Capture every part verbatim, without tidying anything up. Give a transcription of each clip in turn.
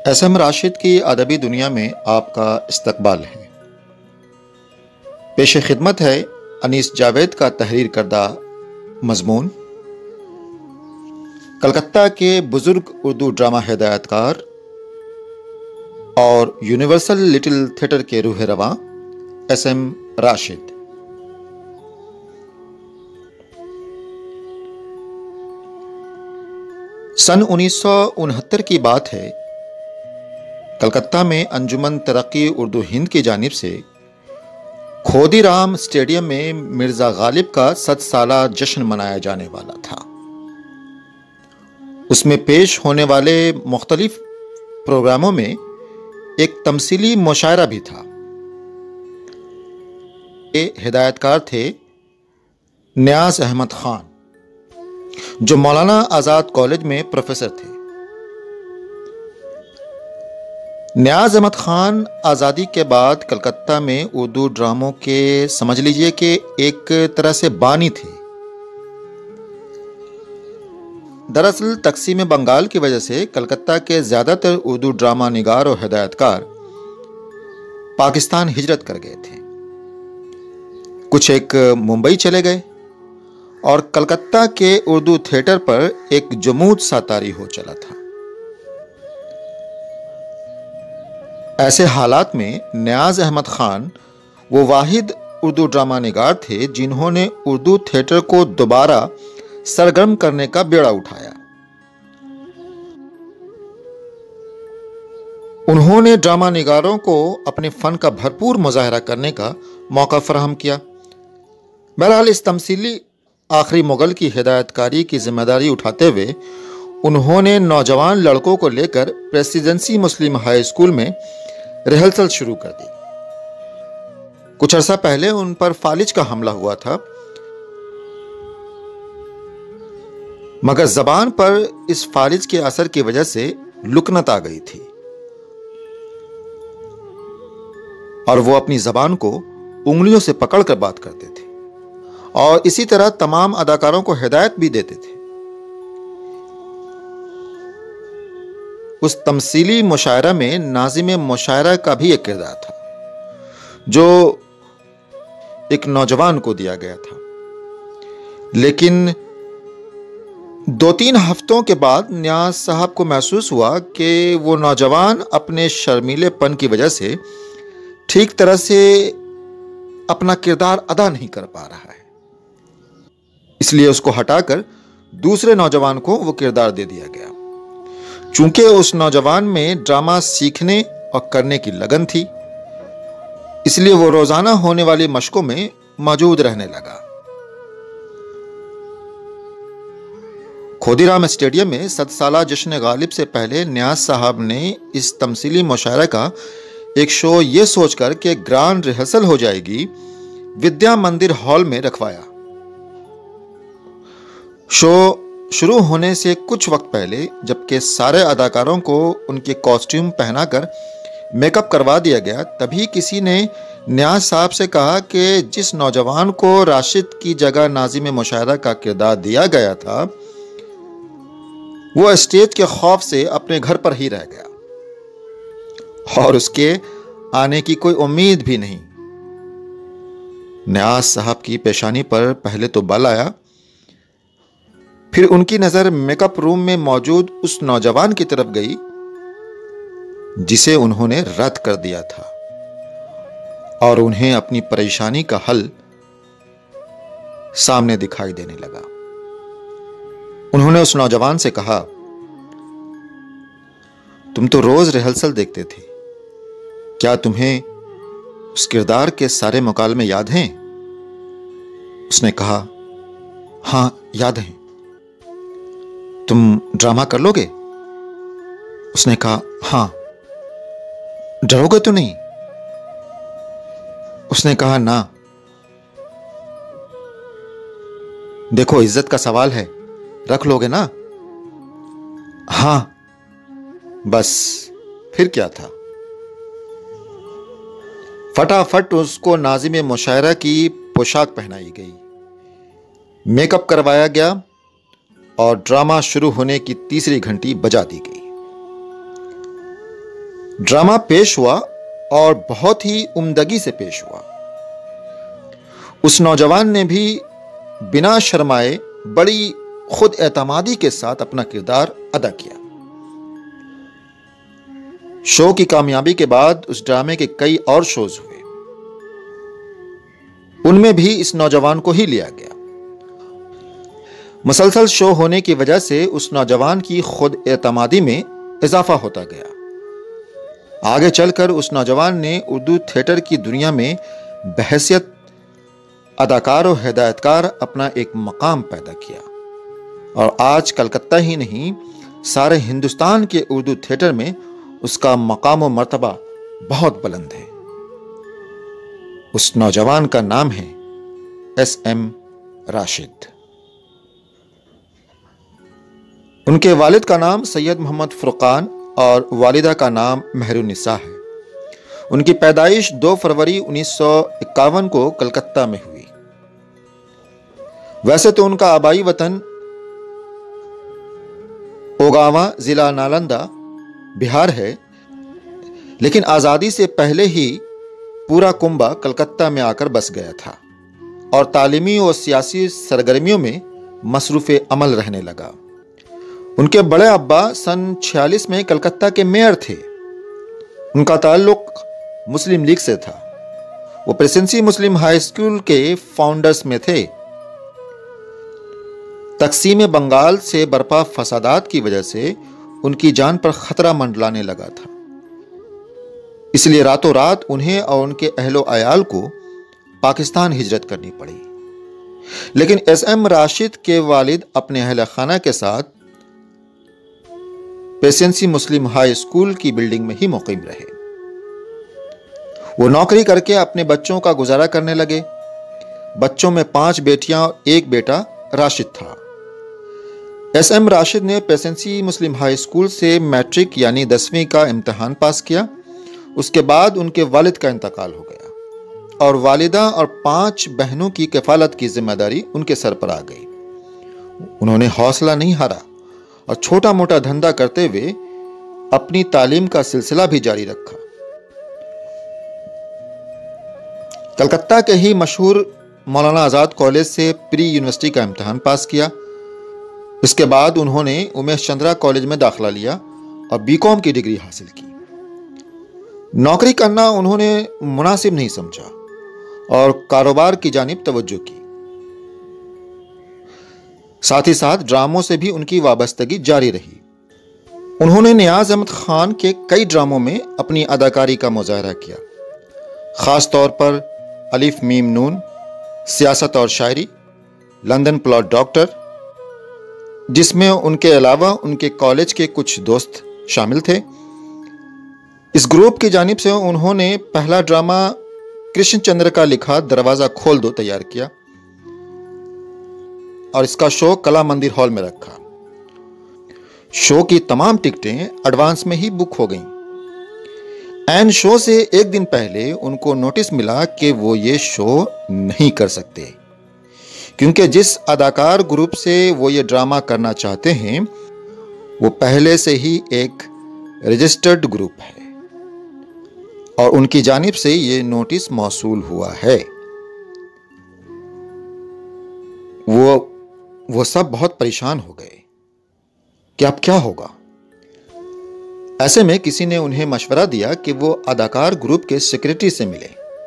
S M Rashid की अदबी दुनिया में आपका इस्तकबाल है। पेश खिदमत है अनीस जावेद का तहरीर करदा मजमून। कलकत्ता के बुजुर्ग उर्दू ड्रामा हिदायतकार और यूनिवर्सल लिटिल थिएटर के रूह रवां एस एम राशिद। सन उन्नीस सौ उनहत्तर की बात है। कलकत्ता में अंजुमन तरक्की उर्दू हिंद की जानिब से खोदीराम स्टेडियम में मिर्जा गालिब का सत साला जश्न मनाया जाने वाला था। उसमें पेश होने वाले मुख्तलिफ प्रोग्रामों में एक तमसीली मुशायरा भी था। ये हिदायतकार थे नियाज अहमद खान, जो मौलाना आज़ाद कॉलेज में प्रोफेसर थे। नियाज अहमद खान आज़ादी के बाद कलकत्ता में उर्दू ड्रामों के समझ लीजिए कि एक तरह से बानी थे। दरअसल तकसीम बंगाल की वजह से कलकत्ता के ज़्यादातर उर्दू ड्रामा निगार और हिदायतकार पाकिस्तान हिजरत कर गए थे। कुछ एक मुंबई चले गए और कलकत्ता के उर्दू थिएटर पर एक जमूद सा तारी हो चला था। ऐसे हालात में नियाज अहमद खान वो वाहिद उर्दू ड्रामा निगार थे जिन्होंने उर्दू थिएटर को दोबारा सरगर्म करने का बेड़ा उठाया। उन्होंने ड्रामा निगारों को अपने फन का भरपूर मुजाहरा करने का मौका फराहम किया। बहरहाल इस तमसीली आखिरी मुगल की हिदायतकारी की जिम्मेदारी उठाते हुए उन्होंने नौजवान लड़कों को लेकर प्रेसिडेंसी मुस्लिम हाई स्कूल में रिहर्सल शुरू कर दी। कुछ अरसा पहले उन पर फालिज का हमला हुआ था, मगर जबान पर इस फालिज के असर की वजह से लुकनत आ गई थी और वो अपनी जबान को उंगलियों से पकड़कर बात करते थे और इसी तरह तमाम अदाकारों को हिदायत भी देते थे। उस तमसीली मुशायरा में नाज़िम मुशायरा का भी एक किरदार था जो एक नौजवान को दिया गया था। लेकिन दो तीन हफ्तों के बाद नियाज साहब को महसूस हुआ कि वो नौजवान अपने शर्मीलेपन की वजह से ठीक तरह से अपना किरदार अदा नहीं कर पा रहा है, इसलिए उसको हटाकर दूसरे नौजवान को वो किरदार दे दिया गया। चूंकि उस नौजवान में ड्रामा सीखने और करने की लगन थी, इसलिए वो रोजाना होने वाली मशकों में मौजूद रहने लगा। खोदीराम स्टेडियम में सत साला जश्न गालिब से पहले नियाज साहब ने इस तमसीली मुशायरा का एक शो ये सोचकर कि ग्रांड रिहर्सल हो जाएगी, विद्या मंदिर हॉल में रखवाया। शो शुरू होने से कुछ वक्त पहले जबकि सारे अदाकारों को उनके कॉस्ट्यूम पहनाकर मेकअप करवा दिया गया, तभी किसी ने नियाज साहब से कहा कि जिस नौजवान को राशिद की जगह नाज़िम मुशायरा का किरदार दिया गया था वो स्टेज के खौफ से अपने घर पर ही रह गया और उसके आने की कोई उम्मीद भी नहीं। नियाज साहब की पेशानी पर पहले तो बल आया, फिर उनकी नजर मेकअप रूम में मौजूद उस नौजवान की तरफ गई जिसे उन्होंने रद्द कर दिया था और उन्हें अपनी परेशानी का हल सामने दिखाई देने लगा। उन्होंने उस नौजवान से कहा, तुम तो रोज रिहर्सल देखते थे, क्या तुम्हें उस किरदार के सारे मुकालमे याद हैं? उसने कहा, हां याद हैं। तुम ड्रामा कर लोगे? उसने कहा, हां। डरोगे तो नहीं? उसने कहा, ना। देखो इज्जत का सवाल है, रख लोगे ना? हां। बस फिर क्या था, फटाफट उसको नाज़िम मुशायरा की पोशाक पहनाई गई, मेकअप करवाया गया और ड्रामा शुरू होने की तीसरी घंटी बजा दी गई। ड्रामा पेश हुआ और बहुत ही उम्दगी से पेश हुआ। उस नौजवान ने भी बिना शर्माए बड़ी खुद एतमादी के साथ अपना किरदार अदा किया। शो की कामयाबी के बाद उस ड्रामे के कई और शोज हुए, उनमें भी इस नौजवान को ही लिया गया। मुसलसल शो होने की वजह से उस नौजवान की खुद एतमादी में इजाफा होता गया। आगे चलकर उस नौजवान ने उर्दू थिएटर की दुनिया में बहैसियत अदाकार और हिदायतकार अपना एक मकाम पैदा किया और आज कलकत्ता ही नहीं सारे हिंदुस्तान के उर्दू थिएटर में उसका मकाम और मर्तबा बहुत बुलंद है। उस नौजवान का नाम है एस एम राशिद। उनके वालिद का नाम सैयद मोहम्मद फुरकान और वालिदा का नाम मेहरुन्निसा है। उनकी पैदाइश दो फरवरी उन्नीस सौ इक्यावन को कलकत्ता में हुई। वैसे तो उनका आबाई वतन ओगावा जिला नालंदा बिहार है, लेकिन आजादी से पहले ही पूरा कुंबा कलकत्ता में आकर बस गया था और तालीमी और सियासी सरगर्मियों में मसरूफ अमल रहने लगा। उनके बड़े अब्बा सन छियालीस में कलकत्ता के मेयर थे। उनका ताल्लुक मुस्लिम लीग से था। वो प्रेसिडेंसी मुस्लिम हाई स्कूल के फाउंडर्स में थे। तकसीम बंगाल से बरपा फसादात की वजह से उनकी जान पर खतरा मंडलाने लगा था, इसलिए रातों रात उन्हें और उनके अहलो अयाल को पाकिस्तान हिजरत करनी पड़ी। लेकिन एस एम राशिद के वालिद अपने अहल खाना के साथ प्रेसिडेंसी मुस्लिम हाई स्कूल की बिल्डिंग में ही मुकीम रहे। वो नौकरी करके अपने बच्चों का गुजारा करने लगे। बच्चों में पांच बेटियां और एक बेटा राशिद था। एस एम राशिद ने प्रेसिडेंसी मुस्लिम हाई स्कूल से मैट्रिक यानी दसवीं का इम्तिहान पास किया। उसके बाद उनके वालिद का इंतकाल हो गया और वालिदा और पांच बहनों की किफालत की जिम्मेदारी उनके सर पर आ गई। उन्होंने हौसला नहीं हारा और छोटा मोटा धंधा करते हुए अपनी तालीम का सिलसिला भी जारी रखा। कलकत्ता के ही मशहूर मौलाना आजाद कॉलेज से प्री यूनिवर्सिटी का इम्तिहान पास किया। इसके बाद उन्होंने उमेश चंद्रा कॉलेज में दाखिला लिया और बीकॉम की डिग्री हासिल की। नौकरी करना उन्होंने मुनासिब नहीं समझा और कारोबार की जानिब तवज्जो की। साथ ही साथ ड्रामों से भी उनकी वाबस्तगी जारी रही। उन्होंने नियाज अहमद खान के कई ड्रामों में अपनी अदाकारी का मुजाहरा किया, खास तौर पर अलिफ मीम नून, सियासत और शायरी, लंदन प्लॉट डॉक्टर, जिसमें उनके अलावा उनके कॉलेज के कुछ दोस्त शामिल थे। इस ग्रुप की जानिब से उन्होंने पहला ड्रामा कृष्णचंद्र का लिखा दरवाजा खोल दो तैयार किया और इसका शो कला मंदिर हॉल में रखा। शो की तमाम टिकटें एडवांस में ही बुक हो गईं। एन शो से एक दिन पहले उनको नोटिस मिला कि वो ये शो नहीं कर सकते, क्योंकि जिस अदाकार ग्रुप से वो ये ड्रामा करना चाहते हैं वो पहले से ही एक रजिस्टर्ड ग्रुप है और उनकी जानिब से ये नोटिस मौसूल हुआ है। वो वो सब बहुत परेशान हो गए कि अब क्या होगा। ऐसे में किसी ने उन्हें मशवरा दिया कि वो अदाकार ग्रुप के सेक्रेटरी से मिले।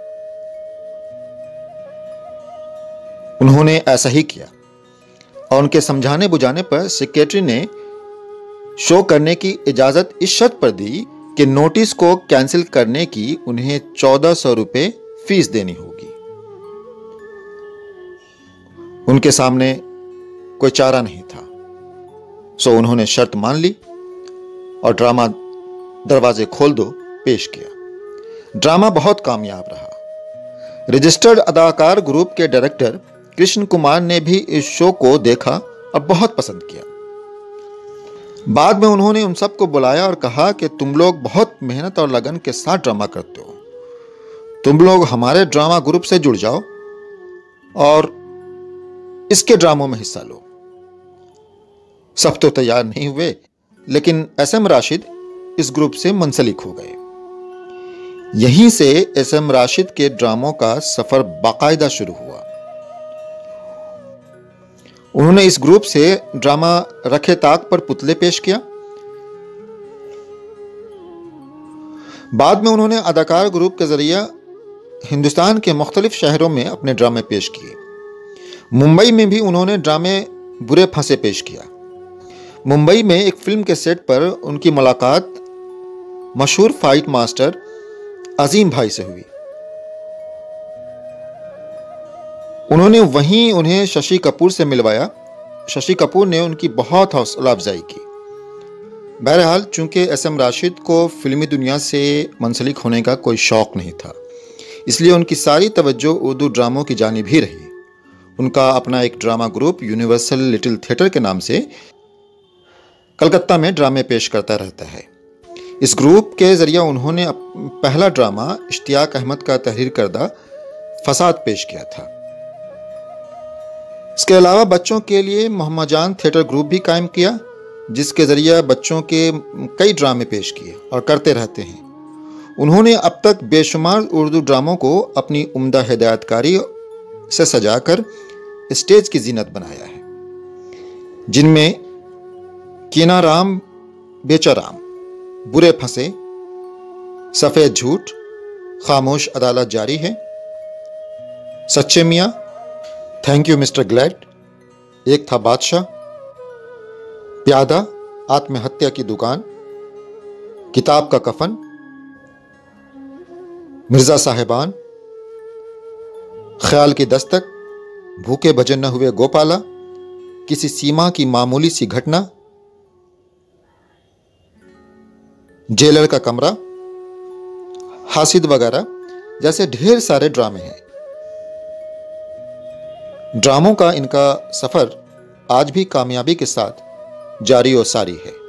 उन्होंने ऐसा ही किया और उनके समझाने बुझाने पर सेक्रेटरी ने शो करने की इजाजत इस शर्त पर दी कि नोटिस को कैंसिल करने की उन्हें चौदह सौ रुपए फीस देनी होगी। उनके सामने कोई चारा नहीं था, सो उन्होंने शर्त मान ली और ड्रामा दरवाजे खोल दो पेश किया। ड्रामा बहुत कामयाब रहा। रजिस्टर्ड अदाकार ग्रुप के डायरेक्टर कृष्ण कुमार ने भी इस शो को देखा और बहुत पसंद किया। बाद में उन्होंने उन सबको बुलाया और कहा कि तुम लोग बहुत मेहनत और लगन के साथ ड्रामा करते हो, तुम लोग हमारे ड्रामा ग्रुप से जुड़ जाओ और इसके ड्रामों में हिस्सा लो। सब तो तैयार नहीं हुए, लेकिन एस एम राशिद इस ग्रुप से मुंसलिक हो गए। यहीं से एस एम राशिद के ड्रामों का सफर बाकायदा शुरू हुआ। उन्होंने इस ग्रुप से ड्रामा रखे ताक पर पुतले पेश किया। बाद में उन्होंने अदाकार ग्रुप के जरिए हिंदुस्तान के मुख्तलिफ शहरों में अपने ड्रामे पेश किए। मुंबई में भी उन्होंने ड्रामे बुरे फंसे पेश किया। मुंबई में एक फिल्म के सेट पर उनकी मुलाकात मशहूर फाइट मास्टर अजीम भाई से हुई। उन्होंने वहीं उन्हें शशि कपूर से मिलवाया। शशि कपूर ने उनकी बहुत हौसला अफजाई की। बहरहाल, चूंकि एस एम राशिद को फिल्मी दुनिया से मुंसलिक होने का कोई शौक नहीं था, इसलिए उनकी सारी तवज्जो उर्दू ड्रामों की जानिब ही रही। उनका अपना एक drama group Universal Little Theatre के नाम से कलकत्ता में ड्रामे पेश करता रहता है। इस ग्रुप के जरिए उन्होंने पहला ड्रामा इश्तियाक अहमद का तहरीर करदा फसाद पेश किया था। इसके अलावा बच्चों के लिए मोहम्मद जान थिएटर ग्रुप भी कायम किया, जिसके जरिए बच्चों के कई ड्रामे पेश किए और करते रहते हैं। उन्होंने अब तक बेशुमार उर्दू ड्रामों को अपनी उम्दा हिदायतकारी से सजाकर स्टेज की जीनत बनाया है, जिनमें कीना राम बेचाराम, बुरे फंसे, सफेद झूठ, खामोश अदालत जारी है, सच्चे मियां, थैंक यू मिस्टर ग्लैड, एक था बादशाह, प्यादा, आत्महत्या की दुकान, किताब का कफन, मिर्जा साहिबान, ख्याल की दस्तक, भूखे भजन न हुए गोपाला, किसी सीमा की मामूली सी घटना, जेलर का कमरा, हासिद वगैरह जैसे ढेर सारे ड्रामे हैं। ड्रामों का इनका सफर आज भी कामयाबी के साथ जारी और सारी है।